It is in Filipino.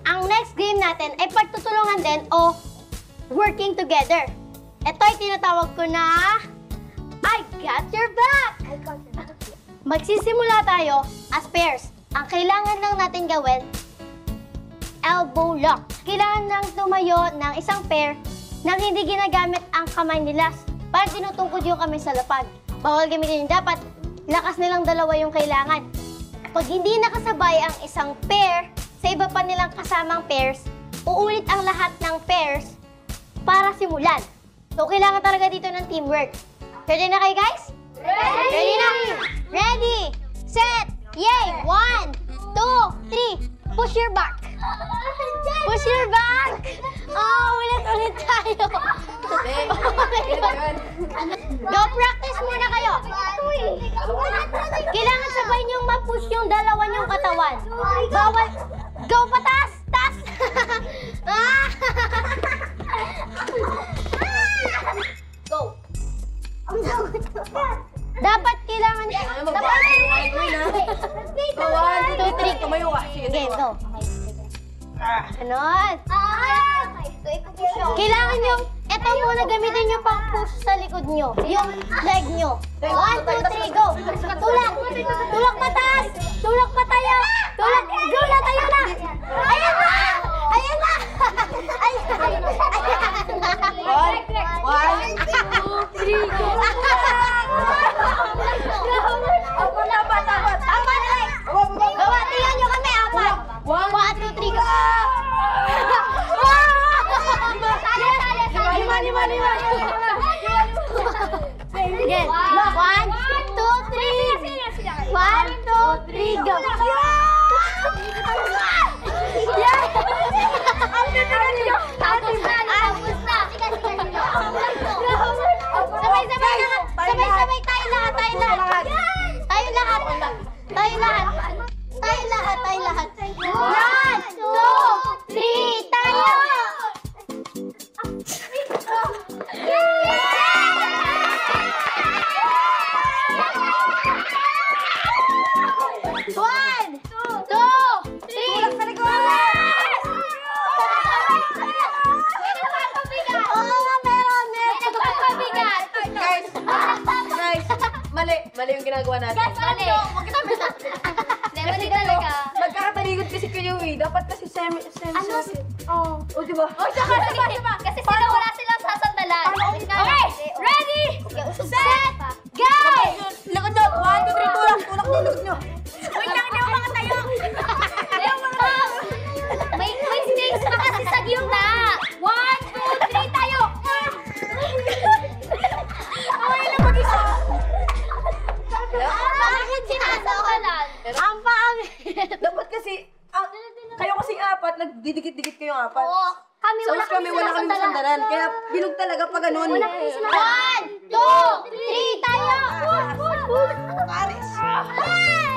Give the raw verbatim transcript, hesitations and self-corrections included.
ang next game natin ay pagtutulungan din o working together. Ito ay tinatawag ko na I got your back! I got your back. Magsisimula tayo as pairs. Ang kailangan lang natin gawin, elbow lock. Kailangan lang tumayo ng isang pair nang hindi ginagamit ang kamay nila para tinutungkod yung kamay sa lapag. Bawal gamitin yung dapat, lakas nilang dalawa yung kailangan. Pag hindi nakasabay ang isang pair sa iba pa nilang kasamang pairs, uulit ang lahat ng pairs para simulan. So, kailangan talaga dito ng teamwork. Ready na kayo, guys? Ready! Ready na? Ready, set, yay! One, two, three. Push your back. Push your back. Oh, ulit-ulit tayo. Go practice muna kayo. Kailangan sabay niyong ma-push yung dalawa niyong katawan. Bawal. Go patas! Tas! Go. Dapat kailangan... Dapat... One, two, three. Tumayo ka. Sige, go. Ganon. Kailangan yung... Ito muna gamitin nyo pang push sa likod nyo. Yung leg nyo. One, two, three, go. Tulak. Tulak patas. Tulak patayo. Tulak. Go na, tayo na. Ayan na. Ayan na. Ayan na. One, one, two, three, go. Apat, apat, apat. Apat, like. Gawa, tingnan nyo kami. Apat. One, two, three, go. Lima, lima, lima. Again. One, two, three. One, two, three, go. Yeah! Ang ganda na niyo. Tapos na. Tapos na. Sabay-sabay na. Sabay-sabay tayo lahat. Tayo lahat. Tayo lahat. Tayo lahat. Tayo lahat. Tayo lahat. One, two, three, tayo! One, two, three. Tulak sa likod. Oo nga, meron. Meron. Nagpapabigat. Guys, guys, mali. Mali yung ginagawa natin. Guys, mali. Mali talaga. Magkakatalikod kasi kayo eh. Dapat kasi semi, semi, Ano? semi. Oh. O, diba? Oh, saka, saka, saka. Kasi sila wala silang sasandalan. Okay, ready, set, go! Likod nyo. One, two, three, tulak. Tulak nyo, likod nyo. Wait lang, hindi ako makatayo. May, may space pa kasi sa gitna. One, two, three, tayo. Okay lang mag-isa. Bakit sinasawalan? Ang pangit. Dapat kasi, ang, kayo kasing apat, nagdidikit-dikit kayong apat. Oo. Kami, Sa wala us kami, wala kami sandalan. Kaya bilog talaga pa ganun. One, two, three, tayo! Push, push, push! Paris. Hey!